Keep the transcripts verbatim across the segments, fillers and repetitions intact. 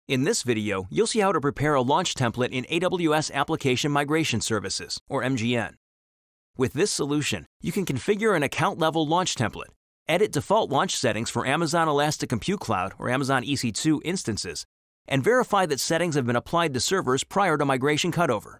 In this video, you'll see how to prepare a launch template in A W S Application Migration Services, or M G N. With this solution, you can configure an account-level launch template, edit default launch settings for Amazon Elastic Compute Cloud or Amazon E C two instances, and verify that settings have been applied to servers prior to migration cutover.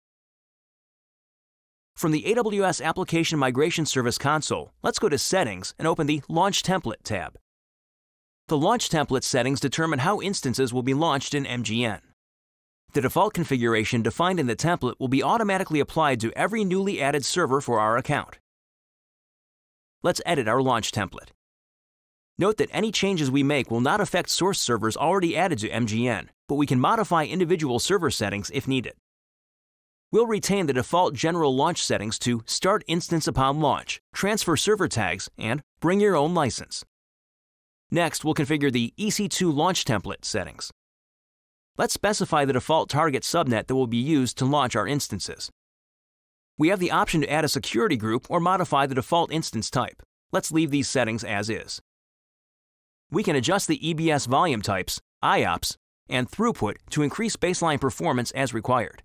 From the A W S Application Migration Service console, let's go to Settings and open the Launch Template tab. The Launch Template settings determine how instances will be launched in M G N. The default configuration defined in the template will be automatically applied to every newly added server for our account. Let's edit our launch template. Note that any changes we make will not affect source servers already added to M G N, but we can modify individual server settings if needed. We'll retain the default general launch settings to Start Instance Upon Launch, Transfer Server Tags, and Bring Your Own License. Next, we'll configure the E C two launch template settings. Let's specify the default target subnet that will be used to launch our instances. We have the option to add a security group or modify the default instance type. Let's leave these settings as is. We can adjust the E B S volume types, I O P S, and throughput to increase baseline performance as required.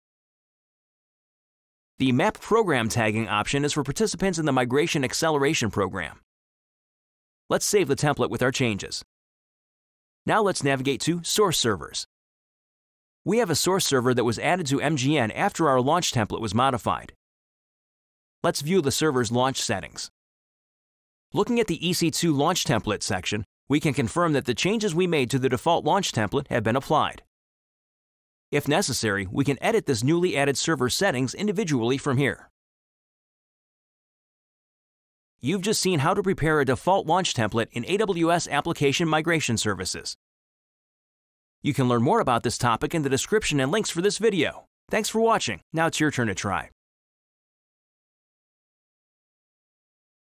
The Map Program Tagging option is for participants in the Migration Acceleration Program. Let's save the template with our changes. Now let's navigate to Source Servers. We have a source server that was added to M G N after our launch template was modified. Let's view the server's launch settings. Looking at the E C two launch template section, we can confirm that the changes we made to the default launch template have been applied. If necessary, we can edit this newly added server settings individually from here. You've just seen how to prepare a default launch template in A W S Application Migration Services. You can learn more about this topic in the description and links for this video. Thanks for watching. Now it's your turn to try.